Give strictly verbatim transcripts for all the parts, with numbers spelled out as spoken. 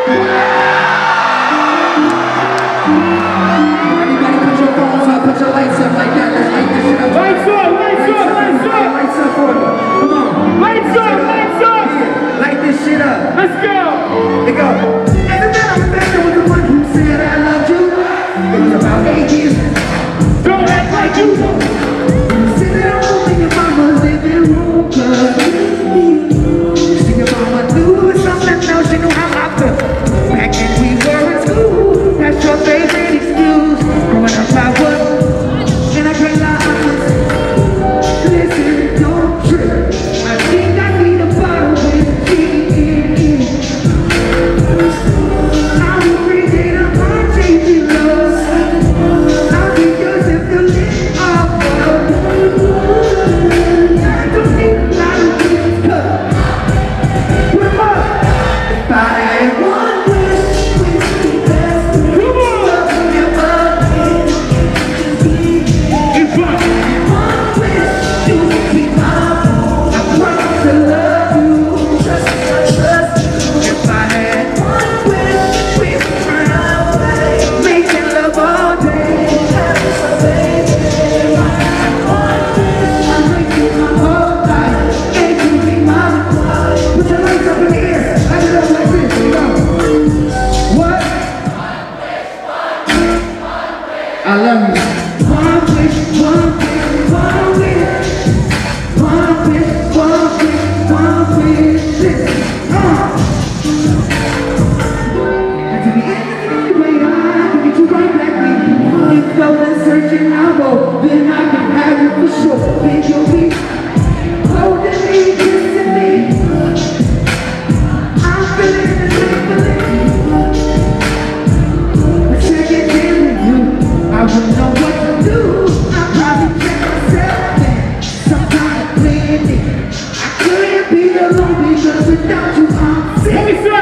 Everybody put your phones up, put your lights up like that. Let's light this shit up. Lights up, lights up, lights up. Lights up for me. Come on. Lights up, lights up. Yeah, light this shit up. Let's go. Here go. And the man I'm back was the one who said I loved you. It was about eight years. Don't act like you know. Sitting at home in your mama's living room, cause see your mama do something else, you know how I feel. Back when we were in school, that's your favorite excuse. Growing up I was, and I can't lie, I was. Listen, don't trip. I think I need a bottle with G in it. I'm breathing, I'm changing love. I'll be yours if you live off of. I don't need a lot of things, cause we're more. If I had one wish, wish me best to love you up. It's fun. One wish, you would be mine. I promise to love you. Trust me, I trust you. If I had one wish, we would run away, making love all day. Having some baby. If I had one wish, I'd make you my whole life, and you be mine. Put your lights up in the air. Light it up like this. Here we go. What? I love you. One wish, one wish, one wish. One wish, one wish, one wish. Listen, come on. And to the end of the only way I can get you right back with me. If you're searching, I'll go. Then I can have you for sure. Then you'll be holding me, kissing me. I'm feeling the same feeling. But second in with you, I wouldn't know what to do. I'd probably check myself in some kind of clinic. I couldn't be alone because without you I'm sick. Let me say.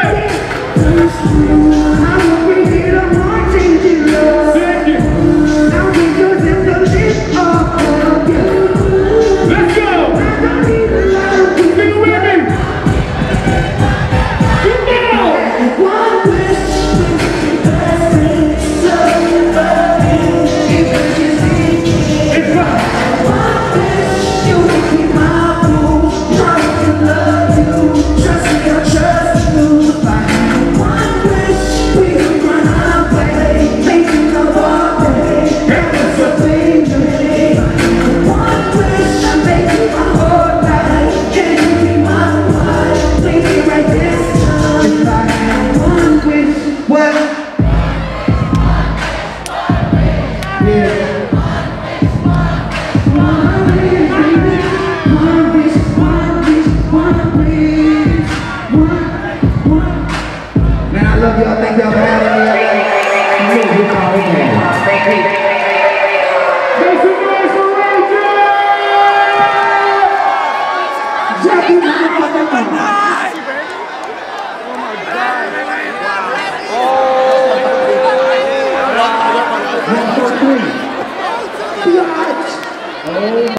I won't be here to want changing love. Thank you. I'll be yours if the lift off of you. Let's go. I don't need a lot of Sing people. with me. Come on. One wish, wish me best friends, love you, love you, if you can see me. It's fun. One wish, you would be my boo, promise to love you, trust me, I trust you. If I had one wish, we would run away, making love all day, that was a baby. One wish, I make you my whole life, can you be my wife, make it right this time. If I had one wish, what? Yeah. One wish, baby. One wish, one wish, one wish. One, one. Man, I love y'all. Thank y'all for having me.